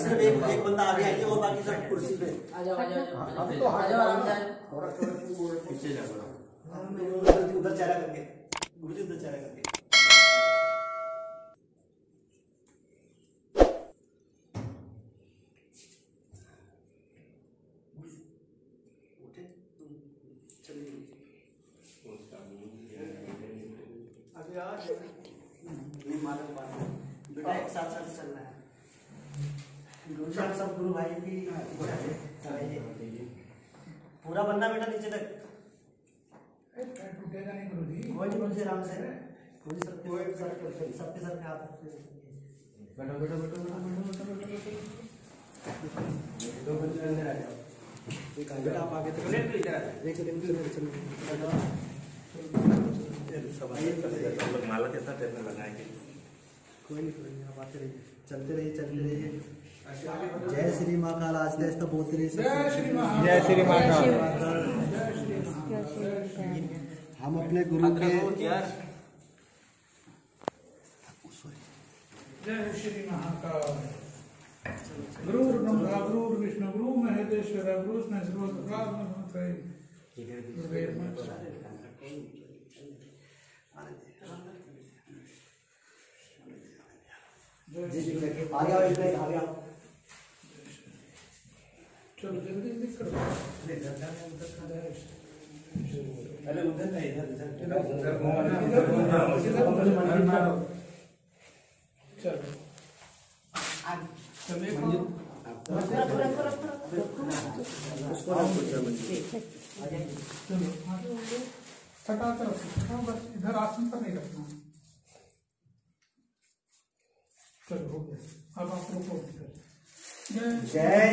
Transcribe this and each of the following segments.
सिर्फ एक बंदा आगे आइए और बाकी सब कुर्सी पे आ जाओ पीछे जा उधर चेहरा करके गुरुजी उधर चेहरा करके बेटा एक साथ साथ चलना है। गुरु सब गुरु भाई की पूरा बनना बेटा नीचे तक टूटेगा नहीं गुरु जी। कोई नहीं मुझे आराम से कोई सबके सर पे हाथ रखते बैठो बैठो बैठो बेटा आप आगे तक माला कितना देर में लगाएंगे? कोई नहीं आप आते रहिए चलते रहिए जय श्री महाकाल आज देश तो बोलते रहिए जय श्री महाकाल। हम अपने गुरु के जय श्री महाकाल। गुरुर् ब्रह्मा गुरुर् विष्णु गुरु महेश्वर गुरु आगे चलो जल्दी जल्दी करो। अरे उधर नहीं इधर हटा कर रखो बस इधर आसन पर नहीं रखना। चलो हो गया अब आप रुको। जय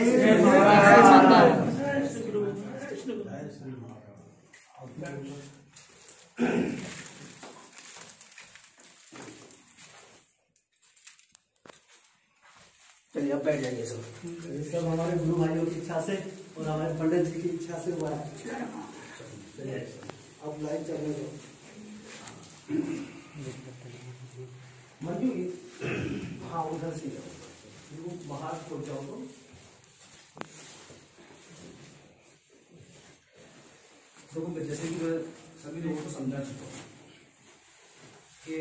चलिए अब बैठ जाइए सब हमारे गुरु भाइयों की इच्छा से और हमारे पंडित जी की इच्छा से हुआ है। चलिए अब लाइन चलने दो। मंजू हाँ उधर से बाहर खोल जाओ तो देखो जैसे कि मैं सभी लोगों को समझा चुका हूँ कि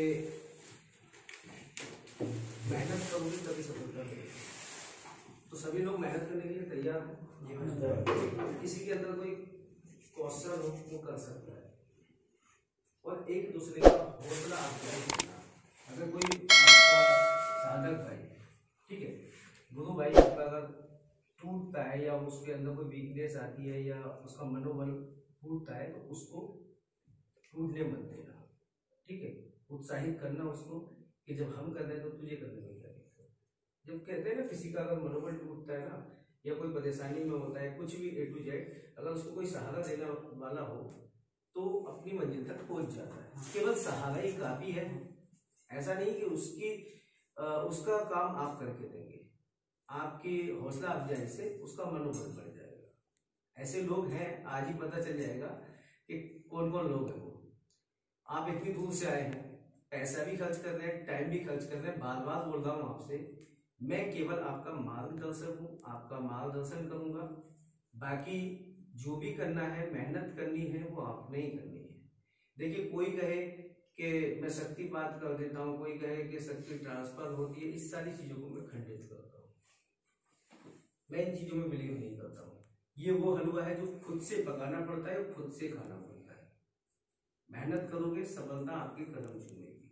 मेहनत करोगे तभी सफलता मिलेगी। तो सभी लोग मेहनत करने के लिए तैयार हो। किसी के अंदर कोई क्वेश्चन हो वो कर सकता है और एक दूसरे का हौसला अफजाई करना। अगर कोई आपका साधक भाई ठीक है गुरु भाई आपका अगर टूटता है या उसके अंदर कोई वीकनेस आती है या उसका मनोबल टूटता है तो उसको टूटने मत देना। ठीक है उत्साहित करना उसको कि जब हम कर रहे हैं तो तुझे करने में क्या दिक्कत है। जब कहते हैं ना किसी का अगर मनोबल टूटता है ना या कोई परेशानी में होता है कुछ भी A to Z अगर उसको कोई सहारा देने वाला हो तो अपनी मंजिल तक पहुंच जाता है। केवल सहारा ही काफी है। ऐसा नहीं कि उसका काम आप करके देंगे। आपकी हौसला अफजाई से उसका मनोबल बढ़ जाएगा। ऐसे लोग हैं आज ही पता चल जाएगा कि कौन कौन लोग हैं। वो आप इतनी दूर से आए हैं पैसा भी खर्च कर रहे हैं टाइम भी खर्च कर रहे हैं। बार बार बोल रहा हूँ आपसे मैं केवल आपका मार्गदर्शक हूँ आपका मार्गदर्शन करूंगा। बाकी जो भी करना है मेहनत करनी है वो आपने ही करनी है। देखिए कोई कहे कि मैं शक्तिपात कर देता हूँ कोई कहे कि शक्ति ट्रांसफर होती है। इस सारी चीजों को मैं खंडित करता हूँ। मैं इन चीजों में बिलीव नहीं करता हूँ। ये वो हलवा है जो खुद से पकाना पड़ता है और खुद से खाना पड़ता है। मेहनत करोगे सफलता आपके कदम चूमेगी।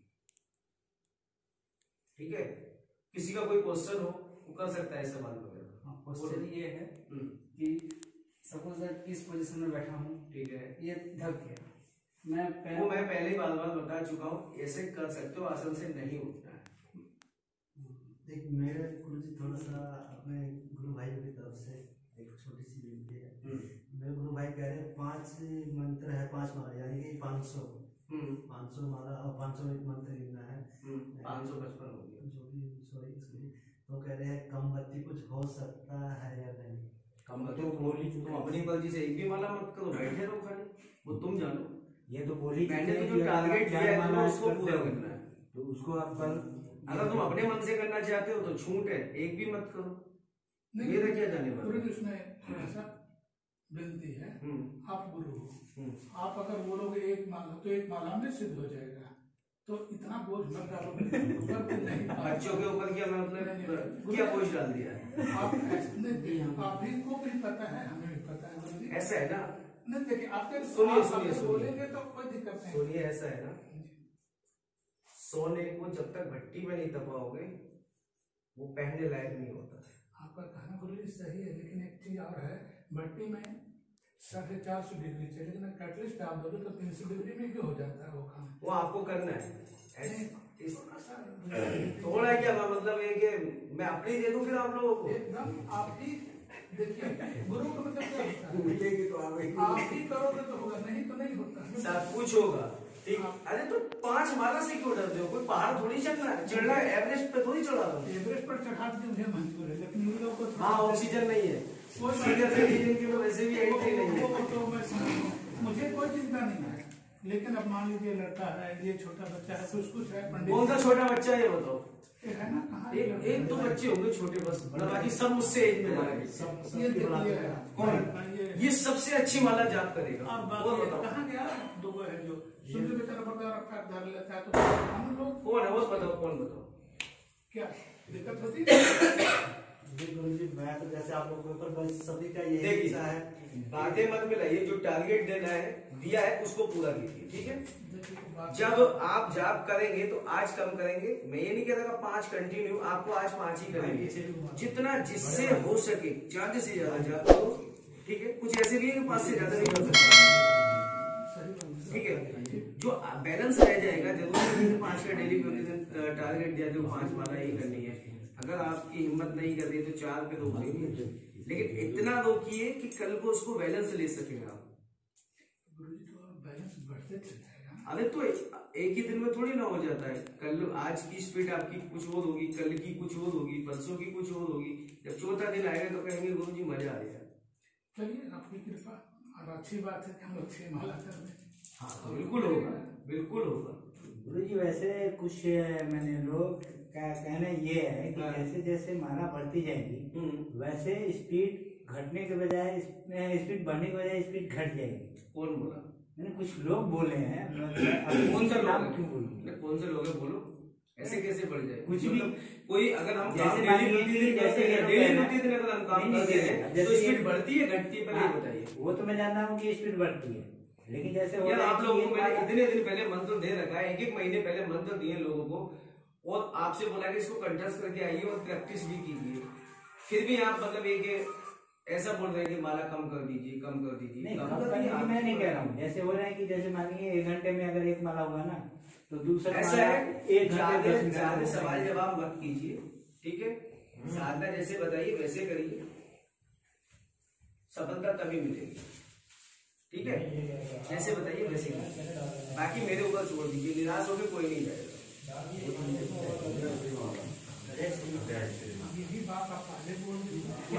ठीक है किसी का कोई क्वेश्चन हो वो कर सकता है सवाल वगैरह। क्वेश्चन ये है कि सपोज किस पोजीशन में बैठा हूँ ठीक है ये धक गया मैं पहले ही बार बता चुका हूँ। ऐसे कर सकते हो आसन से नहीं उठना है। एक मेरे गुरुजी थोड़ा सा अपने गुरु भाई की तरफ से एक छोटी सी विनती है। मेरे गुरु भाई कह रहे हैं 5 मंत्र है 5 माला यानी कि 500 माला और 500 एक मंत्र गिनना है 555 हो गया जो भी सॉरी तो कह रहे हैं कम बत्ती कुछ हो सकता है या नहीं। कम तो बोली तुम अपनी मर्जी से एक भी माला मत करो बैठे रहो खाली वो तुम जानो। ये तो बोली मैंने तो जो टारगेट दिया है तो उसको पूरा करना है। तो उसको आप कल अगर तुम अपने मन से करना चाहते हो तो छूट है एक भी मत करो। मेरा क्या जाने वाला। गुरु जी उसमें थोड़ा सा विनती है, आप गुरु हो, आप अगर बोलोगे एक माला तो एक माला में सिद्ध हो जाएगा, तो इतना बोझ मत डालो बच्चों के ऊपर क्या मतलब क्या बोझ डाल दिया है। आप भी को भी पता है, हमें भी पता है, ऐसा है ना। नहीं देखिए आपके सुनिए बोलेंगे तो कोई दिक्कत नहीं। सुनिए ऐसा है ना, सोने को जब तक भट्टी में नहीं तपाओगे वो पहनने लायक नहीं होता। आपका कहना गुरु जी सही है, लेकिन एक चीज और है, भट्टी में 450 डिग्री चाहिए, लेकिन कैटलिस्ट आप दोगे तो 300 डिग्री में क्यों हो जाता है वो काम। वो आपको करना है थोड़ा क्या मतलब है कि मैं अपनी दे दूं फिर आप लोगों को एकदम। आप ही देखिए गुरु का मतलब क्या होता है, मिलेगी तो आप ही करोगे तो होगा, नहीं तो नहीं होता। सब कुछ होगा ठीक। अरे तो 5 माला से क्यों डरते हो, कोई पहाड़ थोड़ी चढ़ना है, एवरेस्ट पे थोड़ी चढ़ा दो। एवरेस्ट पर चढ़ा के मुझे मंजूर है, लेकिन उन लोगों को हाँ ऑक्सीजन नहीं है, ऑक्सीजन की वैसे भी एंट्री नहीं है। तो मुझे कोई चिंता नहीं है, लेकिन अब मान लीजिए लड़का है, ये छोटा बच्चा है, कुछ है पंडित। कौन सा छोटा बच्चा है ये बताओ। है ना, कहाँ एक दो बच्चे होंगे छोटे बस, बाकी सब मुझसे एज में जाएंगे। कौन ये सबसे अच्छी माला जाप करेगा। और कहाँ गया दो है जो सुंदर बेचारा बता रखा धर लेता है, तो हम लोग कौन है वो बताओ, कौन बताओ क्या दिक्कत होती है। गुरु जी मैं तो जैसे आप लोगों के ऊपर बस सभी का यही देखिए इच्छा है, बातें मत मिलाइए, जो टारगेट देना है दिया है उसको पूरा कीजिए ठीक है। जब आप जाप करेंगे तो आज कम करेंगे, मैं ये नहीं कहता 5 कंटिन्यू, आपको आज 5 ही करेंगे, जितना जिससे हो सके ज्यादा से ज्यादा जाप करो ठीक है। कुछ ऐसे नहीं है कि 5 से ज्यादा नहीं कर सकते ठीक है। जो बैलेंस रह जाएगा जरूरी नहीं 5 का डेली प्रतिदिन टारगेट दिया जो 5 माला ही करनी है। अगर आपकी हिम्मत नहीं कर रही तो 4 पे रोक लेंगे, लेकिन इतना रोकिए कि कल को उसको बैलेंस ले सकेगा। अरे तो एक ही दिन में थोड़ी ना हो जाता है, कल आज की स्पीड आपकी कुछ और होगी, कल की कुछ और होगी, परसों की कुछ और होगी, जब चौथा दिन आएगा तो कहेंगे गुरु जी मजा आ गया। चलिए आपकी कृपा, और अच्छी बात है कि हम लोग 6 माला कर रहे हैं। हाँ बिल्कुल होगा, बिल्कुल होगा। गुरु जी वैसे कुछ मैंने लोग का कहना ये है कि जैसे जैसे माला बढ़ती जाएगी वैसे स्पीड घटने के बजाय स्पीड बढ़ने के बजाय स्पीड घट जाएगी। कौन बोला? मैंने कुछ लोग बोले हैं, कौन सा नाम लोग क्यों बोलूं? कौन से लोग हैं बोलो, ऐसे कैसे बढ़ जाए कुछ भी कोई अगर हम जैसे डेली प्रतिदिन अगर हम काम करते हैं तो स्पीड बढ़ती है घटती है, पहले बताइए। वो तो मैं जानता हूँ कि स्पीड बढ़ती है, लेकिन जैसे यार आप लोगों को मैंने इतने दिन पहले मंत्र दे रखा है, 1-1 महीने पहले मंत्र दिए लोगों को, और आपसे बोला कि इसको कंठस्थ करके आइए और प्रैक्टिस भी कीजिए, फिर भी आप मतलब एक ऐसा बोल रहे हैं कि माला कम कर दीजिए, कम कर दीजिए। नहीं, मैं नहीं कह रहा हूँ, जैसे हो रहा है कि जैसे मानिए 1 घंटे में अगर 1 माला हुआ ना तो दूसरा ऐसा माला है 1 घंटे 10 मिनट। सवाल जवाब मत कीजिए ठीक है, साधना जैसे बताइए वैसे करिए, सफलता तभी मिलेगी ठीक है। जैसे बताइए वैसे कीजिए, बाकी मेरे ऊपर छोड़ दीजिए, निराश होकर कोई नहीं जाएगा। यही बात आप पहले बोल दी।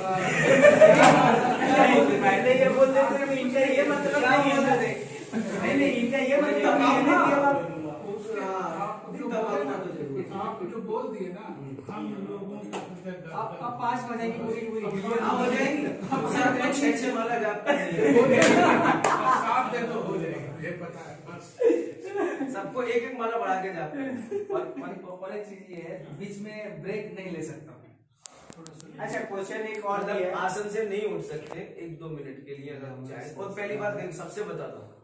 पहले ये बोल देते हैं, इनका ये मतलब नहीं है, नहीं इनका ये मतलब नहीं है। आप जो बोल दिए ना, हम लोगों आप 5 बजाएंगे पूरी आप हो जाएंगी, सब 6-6 माला जाप कर साथ दे तो हो जाएगा, ये पता है बस। सबको 1-1 माला बढ़ा के जाप करें। और एक चीज ये है, बीच में ब्रेक नहीं ले सकता। अच्छा क्वेश्चन एक और मतलब है, आसन से नहीं उठ सकते 1-2 मिनट के लिए अगर हम चाहें। और पहली बात सबसे बताता हूँ,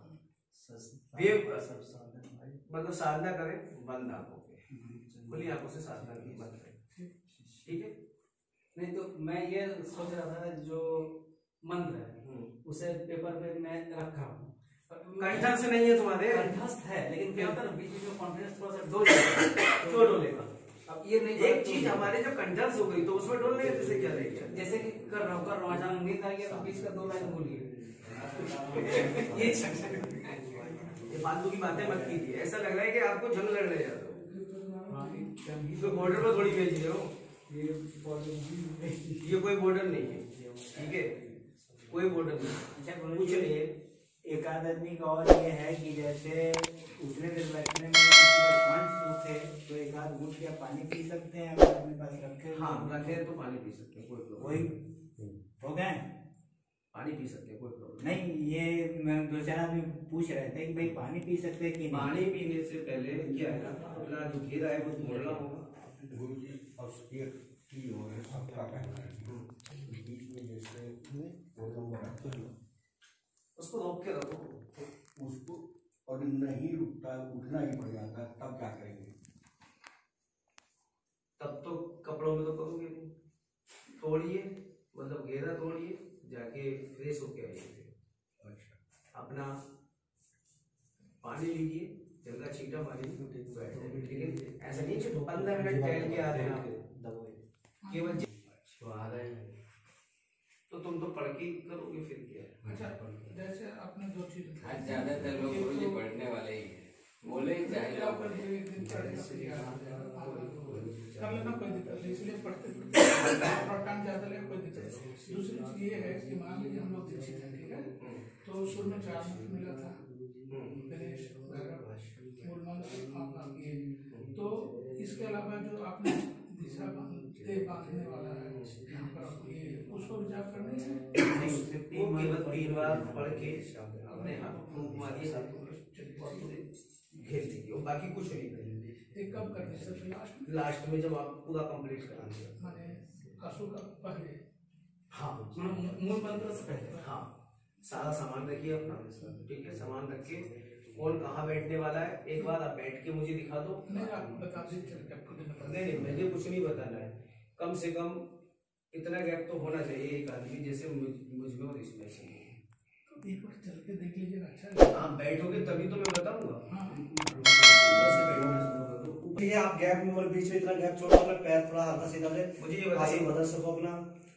मतलब साधना करें बंद आंखों पे, खुली आंखों से साधना की बंद करें ठीक है। नहीं तो मैं ये सोच रहा था जो मंत्र है उसे पेपर पे मैं रखा हूँ, कंठस्थ नहीं है तुम्हारे, कंठस्थ है, लेकिन क्या होता है बीच में कॉन्फिडेंस थोड़ा सा डोलेगा। अब ये नहीं एक चीज हमारे जब कंठस्थ हो गई तो उसमें डोलने जैसे क्या रहेगा, जैसे कि कर रहा हूँ अचानक नींद आ गया तो बीच का 2 लाइन भूलिए। ये फालतू की बातें मत कीजिए, ऐसा लग रहा है कि आपको जंग लड़ने जाते हो, तो बॉर्डर पर थोड़ी भेज रहे हो, ये कोई बॉर्डर नहीं है ठीक है, कोई बॉर्डर नहीं, कुछ नहीं है। एक आध आदमी का और ये है कि जैसे उतने देर बैठने में किसी का कंठ सूखे तो एक आध घूंट या पानी पी सकते हैं अगर अपने पास रखे। हाँ रखे तो पानी पी सकते हैं, कोई प्रॉब्लम वही हो गए पानी पी सकते हैं, कोई प्रॉब्लम नहीं। ये मैं दो चार आदमी पूछ रहे थे कि भाई पानी पी सकते हैं कि नहीं। पानी पीने से पहले क्या है ना, अपना जो घेरा है वो मोड़ना होगा। उसको रोक के रखो उसको, और नहीं रुकता, उठना ही पड़ जाता, तब क्या करेंगे? तब तो कपड़ों में तो करोगे नहीं, तोड़िए, मतलब घेरा तोड़िए, जाके फ्रेश होके आइए। अच्छा, अपना पानी लीजिए, जल्दा छीटा पानी, ठीक है। ऐसा नहीं कि 15 मिनट टहल के आ रहे हैं आप, केवल आ रहे हैं तो तुम तो पढ़ के करोगे फिर क्या है। अच्छा, जैसे आपने जो चीज आज ज्यादातर लोग गुरुजी पढ़ने वाले ही हैं, बोले चाहे कर आप लेना कोई दिक्कत नहीं, इसलिए पढ़ते टाइम ज्यादा लगे कोई दिक्कत नहीं। दूसरी चीज ये है कि मान लीजिए हम लोग दीक्षित हैं, ठीक है, तो शुरू में 4 मंत्र मिला था, गणेश मूल मंत्र आपका ये, तो इसके अलावा जो आपने दिशा बांधने वाला है यहाँ पर ये, उसको भी जाप करनी है। वो केवल 3 बार पढ़ के अपने हाथ फूंक मारिए, और पूरे घेर दीजिए, और बाकी कुछ नहीं करेंगे। ये कब करनी है? सबसे लास्ट में जब आप पूरा कंप्लीट करा दिया, माने कसु का पहले। हाँ मूल मंत्र से पहले, हाँ सारा सामान रखिए अपना, ठीक है। सामान रख के कौन कहाँ बैठने वाला है, एक बार आप बैठ के मुझे दिखा दो। नहीं आप बता दीजिए, नहीं मुझे कुछ नहीं बताना है, कम से कम इतना गैप तो होना चाहिए एक आदमी जैसे मुझ में और इसमें से। एक बार चल के देख लीजिएगा, अच्छा हाँ बैठोगे तभी तो मैं बताऊंगा। हाँ ऊपर से बैठना शुरू कर दो। ये आप गैप में बीच में इतना गैप छोड़ो, अपना पैर थोड़ा हल्का सीधा ले, मुझे ये बताइए, बदल सको अपना।